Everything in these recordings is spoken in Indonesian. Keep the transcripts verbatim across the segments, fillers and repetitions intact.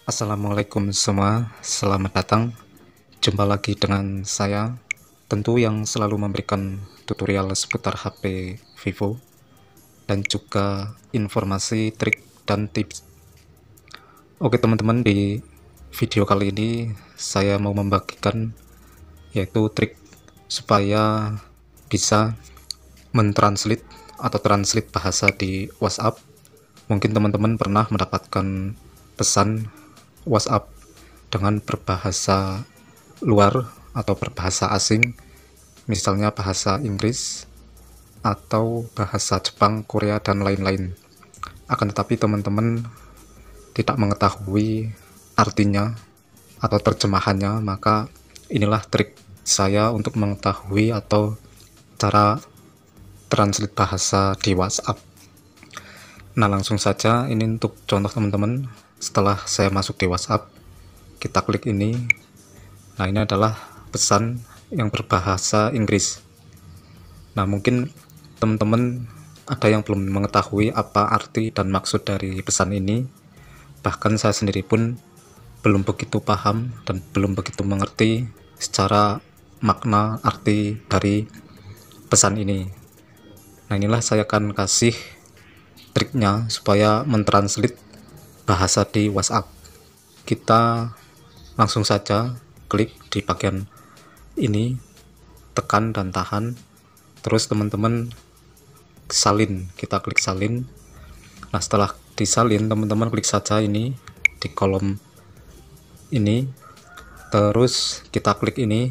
Assalamualaikum semua, selamat datang. Jumpa lagi dengan saya, tentu yang selalu memberikan tutorial seputar H P Vivo dan juga informasi, trik, dan tips. Oke teman-teman, di video kali ini saya mau membagikan yaitu trik supaya bisa mentranslate atau translate bahasa di WhatsApp. Mungkin teman-teman pernah mendapatkan pesan WhatsApp dengan berbahasa luar atau berbahasa asing, misalnya bahasa Inggris atau bahasa Jepang, Korea, dan lain-lain. Akan tetapi teman-teman tidak mengetahui artinya atau terjemahannya, maka inilah trik saya untuk mengetahui atau cara translate bahasa di WhatsApp. Nah, langsung saja, ini untuk contoh teman-teman. Setelah saya masuk di WhatsApp, kita klik ini. Nah, ini adalah pesan yang berbahasa Inggris. Nah, mungkin teman-teman ada yang belum mengetahui apa arti dan maksud dari pesan ini. Bahkan saya sendiri pun belum begitu paham dan belum begitu mengerti secara makna arti dari pesan ini. Nah, inilah saya akan kasih triknya supaya mentranslate bahasa di WhatsApp. Kita langsung saja klik di bagian ini, tekan dan tahan, terus teman-teman salin, kita klik salin. Nah, setelah disalin, teman-teman klik saja ini di kolom ini, terus kita klik ini.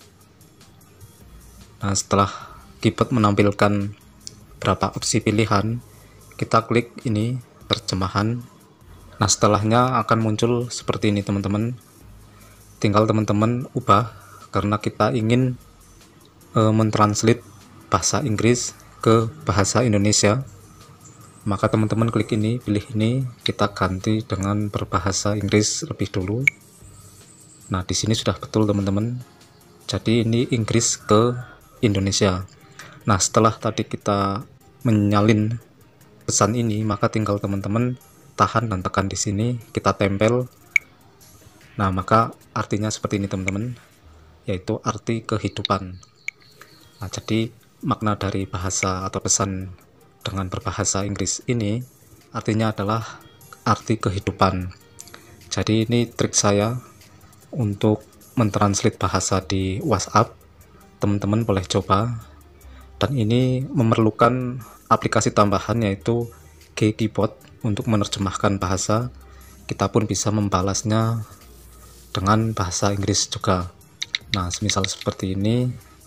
Nah, setelah keyboard menampilkan berapa opsi pilihan, kita klik ini terjemahan. Nah, setelahnya akan muncul seperti ini teman-teman. Tinggal teman-teman ubah karena kita ingin e, mentranslate bahasa Inggris ke bahasa Indonesia. Maka teman-teman klik ini, pilih ini, kita ganti dengan berbahasa Inggris lebih dulu. Nah, di sini sudah betul teman-teman. Jadi ini Inggris ke Indonesia. Nah, setelah tadi kita menyalin pesan ini, maka tinggal teman-teman tahan dan tekan di sini, kita tempel. Nah, maka artinya seperti ini teman-teman, yaitu arti kehidupan. Nah, jadi makna dari bahasa atau pesan dengan berbahasa Inggris ini artinya adalah arti kehidupan. Jadi ini trik saya untuk mentranslate bahasa di WhatsApp. Teman-teman boleh coba, dan ini memerlukan aplikasi tambahan yaitu G-Keyboard untuk menerjemahkan bahasa. Kita pun bisa membalasnya dengan bahasa Inggris juga. Nah, semisal seperti ini,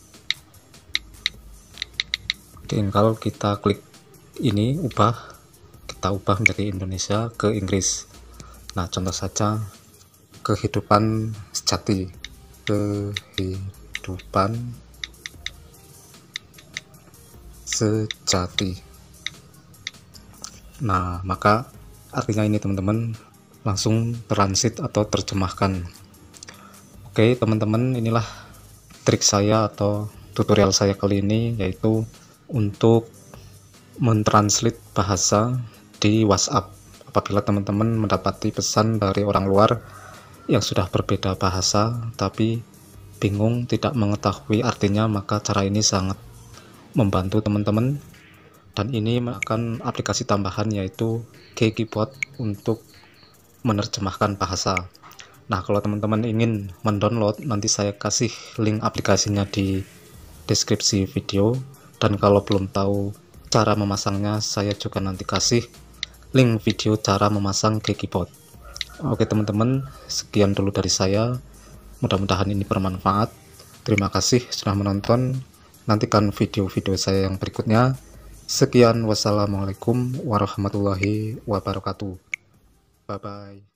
tinggal kita klik ini, ubah, kita ubah menjadi Indonesia ke Inggris. Nah, contoh saja, kehidupan sejati, kehidupan sejati. Nah, maka artinya ini teman-teman langsung transit atau terjemahkan. Oke teman-teman, inilah trik saya atau tutorial saya kali ini, yaitu untuk mentranslate bahasa di WhatsApp. Apabila teman-teman mendapati pesan dari orang luar yang sudah berbeda bahasa tapi bingung tidak mengetahui artinya, maka cara ini sangat membantu teman-teman. Dan ini akan aplikasi tambahan yaitu G-Keyboard untuk menerjemahkan bahasa. Nah, kalau teman-teman ingin mendownload, nanti saya kasih link aplikasinya di deskripsi video. Dan kalau belum tahu cara memasangnya, saya juga nanti kasih link video cara memasang G-Keyboard. Oke teman-teman, sekian dulu dari saya. Mudah-mudahan ini bermanfaat. Terima kasih sudah menonton. Nantikan video-video saya yang berikutnya. Sekian, wassalamualaikum warahmatullahi wabarakatuh. Bye bye.